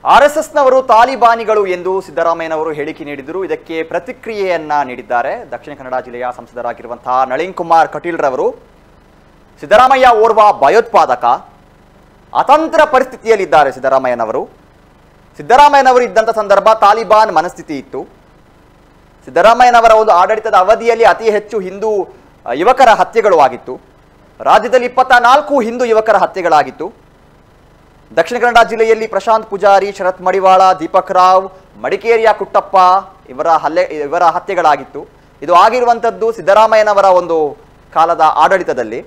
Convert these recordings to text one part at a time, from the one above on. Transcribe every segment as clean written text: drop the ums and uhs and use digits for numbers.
ಆರ್ಎಸ್ಎಸ್ನವರು ತಾಲಿಬಾನಿಗಳು ಎಂದು ಸಿದ್ದರಾಮಯ್ಯನವರು ಹೇಳಿಕೆ ನೀಡಿದರು. ಇದಕ್ಕೆ ಪ್ರತಿಕ್ರಿಯೆಯನ್ನ ನೀಡಿದ್ದಾರೆ ದಕ್ಷಿಣ ಕನ್ನಡ ಜಿಲ್ಲೆಯ ಸಂಸದರಾಗಿರುವಂತಹ ನಳಿನ್ ಕುಮಾರ್ ಕಟೀಲ್ ರವರು. ಸಿದ್ದರಾಮಯ್ಯ ಓರ್ವ ಭಯೋತ್ಪಾದಕ, ಅತಂತ್ರ ಪರಿಸ್ಥಿತಿಯಲ್ಲಿದ್ದಾರೆ ಸಿದ್ದರಾಮಯ್ಯನವರು. ಸಿದ್ದರಾಮಯ್ಯನವರು ಇದ್ದಂಥ ಸಂದರ್ಭ ತಾಲಿಬಾನ್ ಮನಸ್ಥಿತಿ ಇತ್ತು. ಸಿದ್ದರಾಮಯ್ಯನವರ ಒಂದು ಆಡಳಿತದ ಅವಧಿಯಲ್ಲಿ ಅತಿ ಹೆಚ್ಚು ಹಿಂದೂ ಯುವಕರ ಹತ್ಯೆಗಳು ಆಗಿತ್ತು. ರಾಜ್ಯದಲ್ಲಿ 24 ಹಿಂದೂ ಯುವಕರ ಹತ್ಯೆಗಳಾಗಿತ್ತು. ದಕ್ಷಿಣ ಕನ್ನಡ ಜಿಲ್ಲೆಯಲ್ಲಿ ಪ್ರಶಾಂತ್ ಪೂಜಾರಿ, ಶರತ್ ಮಡಿವಾಳ, ದೀಪಕ್ ರಾವ್, ಮಡಿಕೇರಿಯ ಕುಟ್ಟಪ್ಪ ಇವರ ಹತ್ಯೆಗಳಾಗಿತ್ತು. ಇದು ಆಗಿರುವಂಥದ್ದು ಸಿದ್ದರಾಮಯ್ಯನವರ ಒಂದು ಕಾಲದ ಆಡಳಿತದಲ್ಲಿ.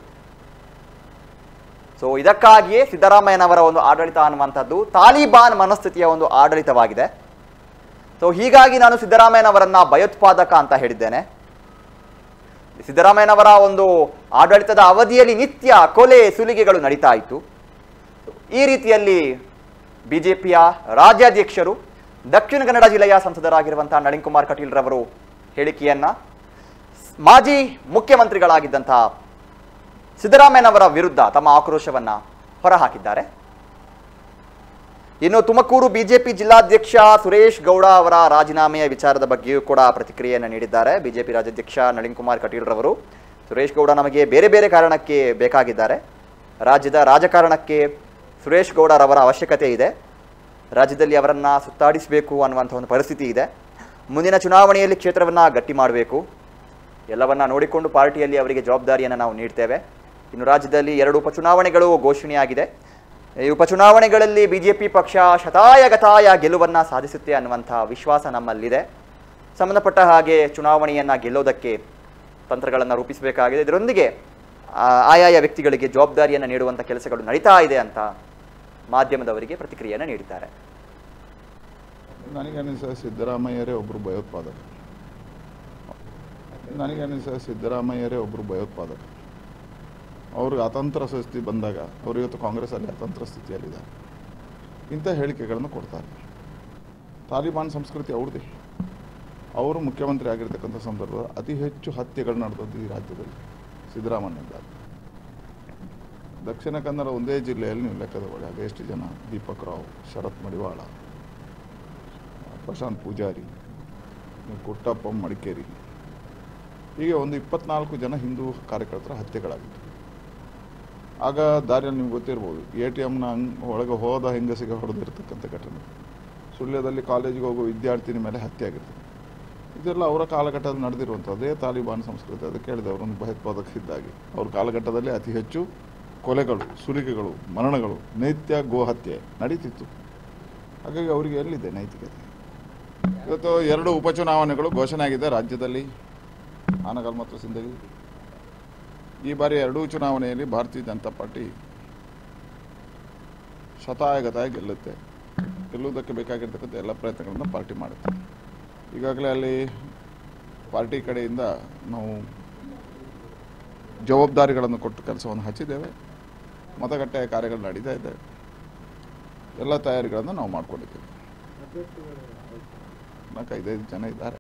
ಸೊ ಇದಕ್ಕಾಗಿಯೇ ಸಿದ್ದರಾಮಯ್ಯನವರ ಒಂದು ಆಡಳಿತ ಅನ್ನುವಂಥದ್ದು ತಾಲಿಬಾನ್ ಮನಸ್ಥಿತಿಯ ಒಂದು ಆಡಳಿತವಾಗಿದೆ. ಸೊ ಹೀಗಾಗಿ ನಾನು ಸಿದ್ದರಾಮಯ್ಯನವರನ್ನ ಭಯೋತ್ಪಾದಕ ಅಂತ ಹೇಳಿದ್ದೇನೆ. ಸಿದ್ದರಾಮಯ್ಯನವರ ಒಂದು ಆಡಳಿತದ ಅವಧಿಯಲ್ಲಿ ನಿತ್ಯ ಕೊಲೆ ಸುಲಿಗೆಗಳು ನಡೀತಾ ಇತ್ತು. ಈ ರೀತಿಯಲ್ಲಿ ಬಿಜೆಪಿಯ ರಾಜ್ಯಾಧ್ಯಕ್ಷರು ದಕ್ಷಿಣ ಕನ್ನಡ ಜಿಲ್ಲೆಯ ಸಂಸದರಾಗಿರುವಂತಹ ನಳಿನ್ ಕುಮಾರ್ ಕಟೀಲ್ ರವರು ಹೇಳಿಕೆಯನ್ನ ಮಾಜಿ ಮುಖ್ಯಮಂತ್ರಿಗಳಾಗಿದ್ದಂತಹ ಸಿದ್ದರಾಮಯ್ಯನವರ ವಿರುದ್ಧ ತಮ್ಮ ಆಕ್ರೋಶವನ್ನ ಹೊರಹಾಕಿದ್ದಾರೆ. ಇನ್ನು ತುಮಕೂರು ಬಿಜೆಪಿ ಜಿಲ್ಲಾಧ್ಯಕ್ಷ ಸುರೇಶ್ ಗೌಡ ಅವರ ರಾಜೀನಾಮೆಯ ವಿಚಾರದ ಬಗ್ಗೆಯೂ ಕೂಡ ಪ್ರತಿಕ್ರಿಯೆಯನ್ನು ನೀಡಿದ್ದಾರೆ ಬಿಜೆಪಿ ರಾಜ್ಯಾಧ್ಯಕ್ಷ ನಳಿನ್ ಕುಮಾರ್ ಕಟೀಲ್ ರವರು. ಸುರೇಶ್ ಗೌಡ ನಮಗೆ ಬೇರೆ ಬೇರೆ ಕಾರಣಕ್ಕೆ ಬೇಕಾಗಿದ್ದಾರೆ. ರಾಜ್ಯದ ರಾಜಕಾರಣಕ್ಕೆ ಸುರೇಶ್ ಗೌಡರವರ ಅವಶ್ಯಕತೆ ಇದೆ. ರಾಜ್ಯದಲ್ಲಿ ಅವರನ್ನ ಸುತ್ತಾಡಿಸಬೇಕು ಅನ್ನುವಂಥ ಒಂದು ಪರಿಸ್ಥಿತಿ ಇದೆ. ಮುಂದಿನ ಚುನಾವಣೆಯಲ್ಲಿ ಕ್ಷೇತ್ರವನ್ನು ಗಟ್ಟಿ ಮಾಡಬೇಕು. ಎಲ್ಲವನ್ನ ನೋಡಿಕೊಂಡು ಪಾರ್ಟಿಯಲ್ಲಿ ಅವರಿಗೆ ಜವಾಬ್ದಾರಿಯನ್ನು ನಾವು ನೀಡ್ತೇವೆ. ಇನ್ನು ರಾಜ್ಯದಲ್ಲಿ 2 ಉಪಚುನಾವಣೆಗಳು ಘೋಷಣೆಯಾಗಿದೆ. ಈ ಉಪಚುನಾವಣೆಗಳಲ್ಲಿ ಬಿಜೆಪಿ ಪಕ್ಷ ಶತಾಯಗತಾಯ ಗೆಲುವನ್ನು ಸಾಧಿಸುತ್ತೆ ಅನ್ನುವಂಥ ವಿಶ್ವಾಸ ನಮ್ಮಲ್ಲಿದೆ. ಸಂಬಂಧಪಟ್ಟ ಹಾಗೆ ಚುನಾವಣೆಯನ್ನು ಗೆಲ್ಲೋದಕ್ಕೆ ತಂತ್ರಗಳನ್ನು ರೂಪಿಸಬೇಕಾಗಿದೆ. ಇದರೊಂದಿಗೆ ಆಯಾಯ ವ್ಯಕ್ತಿಗಳಿಗೆ ಜವಾಬ್ದಾರಿಯನ್ನು ನೀಡುವಂಥ ಕೆಲಸಗಳು ನಡೀತಾ ಇದೆ ಅಂತ ಮಾಧ್ಯಮದವರಿಗೆ ಪ್ರತಿಕ್ರಿಯೆಯನ್ನು ನೀಡಿದ್ದಾರೆ. ನನಗನ್ನಿಸ ಸಿದ್ದರಾಮಯ್ಯರೇ ಒಬ್ಬರು ಭಯೋತ್ಪಾದಕ. ಅವ್ರಿಗೆ ಅತಂತ್ರ ಸ್ಥಿತಿ ಬಂದಾಗ ಅವರು ಇವತ್ತು ಕಾಂಗ್ರೆಸ್ಸಲ್ಲಿ ಅತಂತ್ರ ಸ್ಥಿತಿಯಲ್ಲಿದ್ದಾರೆ. ಇಂಥ ಹೇಳಿಕೆಗಳನ್ನು ಕೊಡ್ತಾರೆ. ತಾಲಿಬಾನ್ ಸಂಸ್ಕೃತಿ ಅವ್ರದ್ದೇ. ಅವರು ಮುಖ್ಯಮಂತ್ರಿ ಆಗಿರ್ತಕ್ಕಂಥ ಸಂದರ್ಭದಲ್ಲಿ ಅತಿ ಹೆಚ್ಚು ಹತ್ಯೆಗಳು ನಡೆದದ್ದು ಈ ರಾಜ್ಯದಲ್ಲಿ ಸಿದ್ದರಾಮಯ್ಯನಿಂದ. ದಕ್ಷಿಣ ಕನ್ನಡ ಒಂದೇ ಜಿಲ್ಲೆಯಲ್ಲಿ ನೀವು ಲೆಕ್ಕದ ಒಳ್ಳೆ ಅದೆಷ್ಟು ಜನ, ದೀಪಕ್ ರಾವ್, ಶರತ್ ಮಡಿವಾಳ, ಪ್ರಶಾಂತ್ ಪೂಜಾರಿ, ಕುಟ್ಟಪ್ಪ, ಮಡಿಕೇರಿ, ಹೀಗೆ ಒಂದು 24 ಜನ ಹಿಂದೂ ಕಾರ್ಯಕರ್ತರ ಹತ್ಯೆಗಳಾಗಿತ್ತು. ಆಗ ದಾರಿಯಲ್ಲಿ ನಿಮ್ಗೆ ಗೊತ್ತಿರ್ಬೋದು, ATMನ ಒಳಗೆ ಹೋದ ಹೆಂಗಸಿಗೆ ಹೊಡೆದಿರ್ತಕ್ಕಂಥ ಘಟನೆ, ಸುಳ್ಯದಲ್ಲಿ ಕಾಲೇಜಿಗೆ ಹೋಗೋ ವಿದ್ಯಾರ್ಥಿನಿ ಮೇಲೆ ಹತ್ಯೆ ಆಗಿರ್ತದೆ. ಇದೆಲ್ಲ ಅವರ ಕಾಲಘಟ್ಟದಲ್ಲಿ ನಡೆದಿರುವಂಥದ್ದೇ ತಾಲಿಬಾನ್ ಸಂಸ್ಕೃತಿ. ಅದಕ್ಕೆ ಹೇಳಿದೆ ಅವರೊಂದು ಭಯೋತ್ಪಾದಕ ಇದ್ದಾಗಿ. ಅವ್ರ ಕಾಲಘಟ್ಟದಲ್ಲಿ ಅತಿ ಹೆಚ್ಚು ಕೊಲೆಗಳು, ಸುಲಿಗೆಗಳು, ಮರಣಗಳು, ನಿತ್ಯ ಗೋಹತ್ಯೆ ನಡೀತಿತ್ತು. ಹಾಗಾಗಿ ಅವರಿಗೆ ಎಲ್ಲಿದೆ ನೈತಿಕತೆ? ಇವತ್ತು 2 ಉಪಚುನಾವಣೆಗಳು ಘೋಷಣೆ ಆಗಿದೆ ರಾಜ್ಯದಲ್ಲಿ, ಆನಗಲ್ ಮತ್ತು ಸಿಂದಗಿ. ಈ ಬಾರಿ 2 ಚುನಾವಣೆಯಲ್ಲಿ ಭಾರತೀಯ ಜನತಾ ಪಾರ್ಟಿ ಶತಾಯಗತಾಯ ಗೆಲ್ಲುತ್ತೆ. ಗೆಲ್ಲುವುದಕ್ಕೆ ಬೇಕಾಗಿರ್ತಕ್ಕಂಥ ಎಲ್ಲ ಪ್ರಯತ್ನಗಳನ್ನು ಪಾರ್ಟಿ ಮಾಡುತ್ತೆ. ಈಗಾಗಲೇ ಅಲ್ಲಿ ಪಾರ್ಟಿ ಕಡೆಯಿಂದ ನಾವು ಜವಾಬ್ದಾರಿಗಳನ್ನು ಕೊಟ್ಟು ಕೆಲಸವನ್ನು ಹಚ್ಚಿದ್ದೇವೆ. ಮತಗಟ್ಟೆಯ ಕಾರ್ಯಗಳು ನಡೀತಾ ಇದ್ದೇವೆ. ಎಲ್ಲ ತಯಾರಿಗಳನ್ನು ನಾವು ಮಾಡಿಕೊಂಡಿದ್ದೇವೆ. 4-5 ಜನ ಇದ್ದಾರೆ.